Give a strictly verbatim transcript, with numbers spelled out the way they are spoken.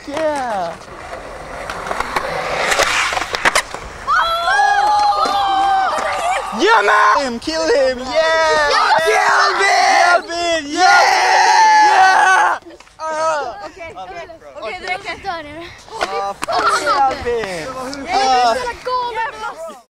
Yeah! Yeah, man! Kill him! Yeah! Yeah! Albin! Yeah! Yeah! Okej, okej. Okej, det räcker. Albin!